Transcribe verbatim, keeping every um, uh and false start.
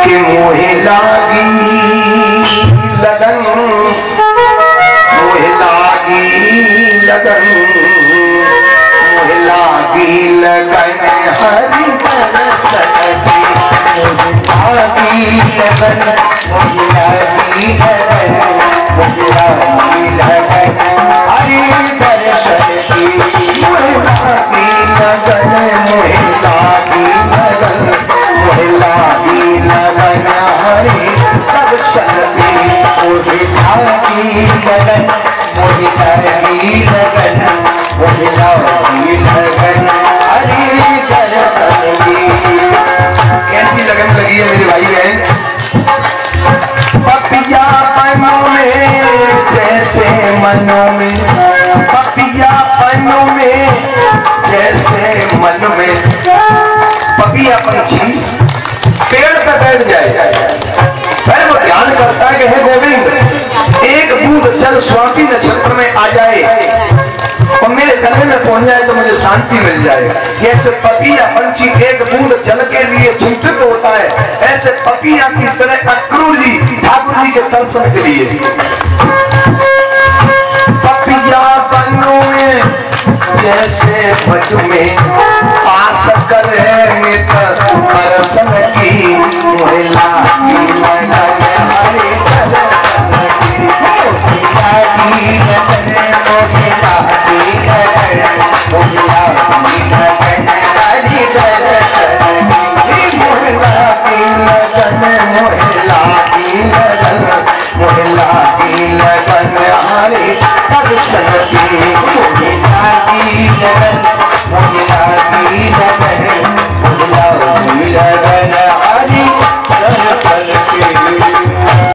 कि मोहे लागी लगन, मोहे लागी लगन, मोहे लागी लगन हरि दर्शन की, मोहे लागी लगन, मोहे लागी लगन, मोहे लागी लगन हरि दर्शन की, मोहे लागी लगन, मोहे लागी लगन, मोहे लागी लगन हरि दर्शन की, मोहे लागी लगन, मोहे लागी लगन, मोहे लागी लगन हरि दर्शन की। कैसी लगन लगी है मेरे भाई बहन? पपिया पनों में जैसे मनो में, पपिया पनों में जैसे मन में। पपिया पंछी पेड़ पर बैठ जाए, फिर वो ध्यान करता है कि हे गोविंद, एक बूंद जल स्वाति नक्षत्र में आ जाए और मेरे गले में पहुंच जाए तो मुझे शांति मिल जाए। जैसे पपिया पंछी एक बूंद जल के लिए चिंतित होता है, ऐसे पपिया की तरह अक्रूर जी ठाकुर जी के दर्शन के लिए। पपिया बनों में जैसे बज में आस करे नित दर्शन की,